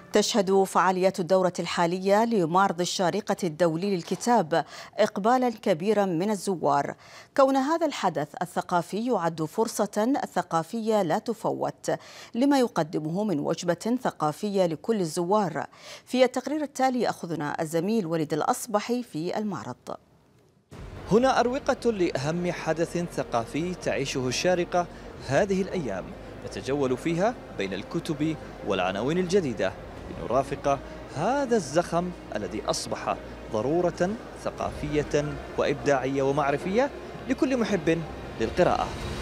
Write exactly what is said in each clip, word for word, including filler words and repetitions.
تشهد فعاليات الدورة الحالية لمعرض الشارقة الدولي للكتاب إقبالا كبيرا من الزوار، كون هذا الحدث الثقافي يعد فرصة ثقافية لا تفوت لما يقدمه من وجبة ثقافية لكل الزوار. في التقرير التالي يأخذنا الزميل وليد الأصبحي في المعرض. هنا أروقة لأهم حدث ثقافي تعيشه الشارقة هذه الأيام، نتجول فيها بين الكتب والعناوين الجديدة لنرافق هذا الزخم الذي أصبح ضرورة ثقافية وإبداعية ومعرفية لكل محب للقراءة.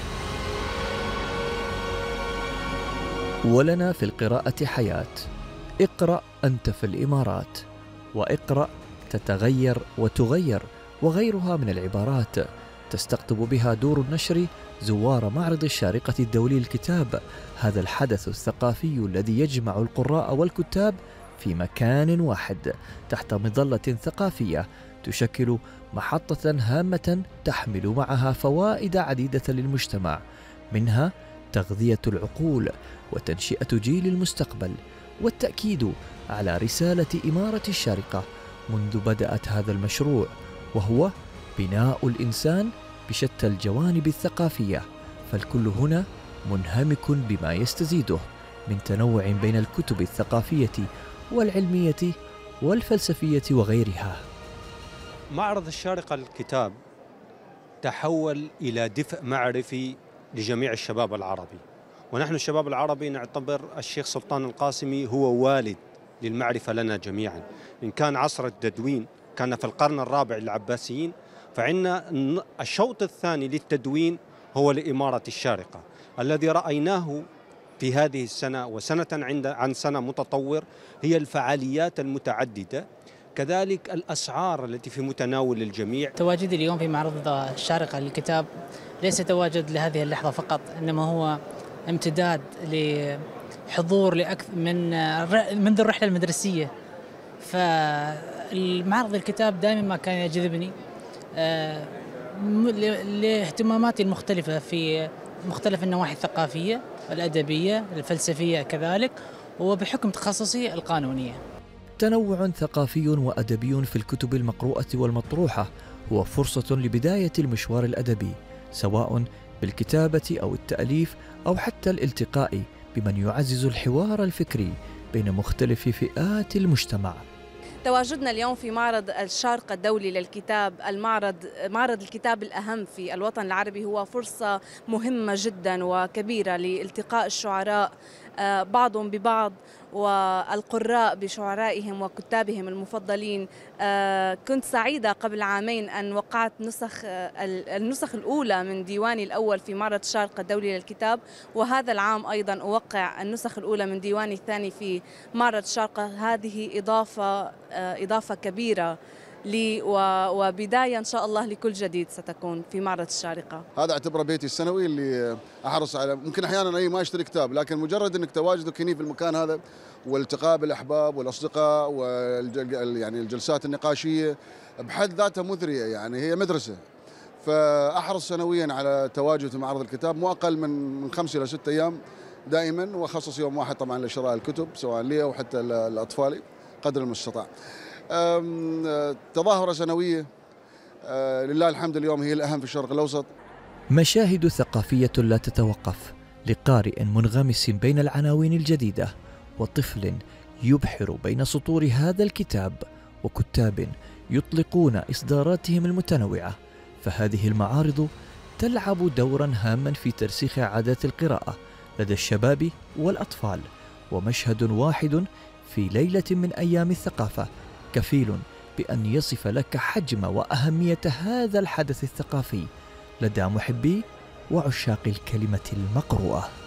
ولنا في القراءة حياة. اقرأ أنت في الإمارات، واقرأ تتغير وتغير، وغيرها من العبارات تستقطب بها دور النشر زوار معرض الشارقة الدولي للكتاب، هذا الحدث الثقافي الذي يجمع القراء والكتاب في مكان واحد تحت مظلة ثقافية تشكل محطة هامة تحمل معها فوائد عديدة للمجتمع، منها تغذية العقول وتنشئة جيل المستقبل، والتأكيد على رسالة إمارة الشارقة منذ بدأت هذا المشروع، وهو بناء الإنسان بشتى الجوانب الثقافية، فالكل هنا منهمك بما يستزيده من تنوع بين الكتب الثقافية والعلمية والفلسفية وغيرها. معرض الشارقة للكتاب تحول إلى دفء معرفي لجميع الشباب العربي، ونحن الشباب العربي نعتبر الشيخ سلطان القاسمي هو والد للمعرفة لنا جميعا. إن كان عصر التدوين كان في القرن الرابع للعباسيين، فعندنا الشوط الثاني للتدوين هو لإمارة الشارقة الذي رأيناه في هذه السنة وسنة عند عن سنة متطور، هي الفعاليات المتعددة، كذلك الأسعار التي في متناول الجميع. تواجدي اليوم في معرض الشارقة للكتاب ليس تواجد لهذه اللحظة فقط، إنما هو امتداد لحضور لأكثر من منذ الرحلة المدرسية. فالمعرض الكتاب دائما ما كان يجذبني لاهتماماتي المختلفة في مختلف النواحي الثقافية، الأدبية، الفلسفية كذلك، وبحكم تخصصي القانونية. تنوع ثقافي وأدبي في الكتب المقروءة والمطروحة هو فرصة لبداية المشوار الأدبي، سواء بالكتابة أو التأليف أو حتى الالتقاء بمن يعزز الحوار الفكري بين مختلف فئات المجتمع. تواجدنا اليوم في معرض الشارقة الدولي للكتاب، المعرض معرض الكتاب الأهم في الوطن العربي، هو فرصة مهمة جدا وكبيرة لالتقاء الشعراء بعضهم ببعض والقراء بشعرائهم وكتابهم المفضلين. كنت سعيدة قبل عامين أن وقعت نسخ النسخ الأولى من ديواني الأول في معرض الشارقة الدولي للكتاب، وهذا العام أيضا أوقع النسخ الأولى من ديواني الثاني في معرض الشارقة. هذه إضافة إضافة كبيرة لي وبداية إن شاء الله لكل جديد ستكون في معرض الشارقة. هذا اعتبره بيتي السنوي اللي أحرص على، ممكن أحيانا أي ما أشتري كتاب، لكن مجرد أنك تواجدك هنا في المكان هذا والالتقاء بالأحباب والأصدقاء والجل يعني الجلسات النقاشية بحد ذاتها مثرية، يعني هي مدرسة. فأحرص سنويا على تواجد في معرض الكتاب مو أقل من من خمس إلى ست أيام دائما، وأخصص يوم واحد طبعا لشراء الكتب سواء لي أو حتى لأطفالي قدر المستطاع. تظاهرة سنوية لله الحمد اليوم هي الأهم في الشرق الأوسط. مشاهد ثقافية لا تتوقف لقارئ منغمس بين العناوين الجديدة، وطفل يبحر بين سطور هذا الكتاب، وكتاب يطلقون إصداراتهم المتنوعة. فهذه المعارض تلعب دورا هاما في ترسيخ عادات القراءة لدى الشباب والأطفال، ومشهد واحد في ليلة من أيام الثقافة كفيل بأن يصف لك حجم وأهمية هذا الحدث الثقافي لدى محبي وعشاق الكلمة المقروءة.